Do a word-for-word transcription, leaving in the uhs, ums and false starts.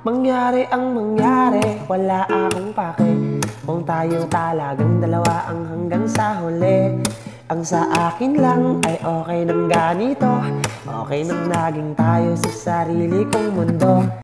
Mangyari ang mangyari, wala akong pake. Kung tayo talagang dalawa ang hanggang sa huli. Ang sa akin lang ay okay nang ganito. Okay nang naging tayo sa sarili kong mundo.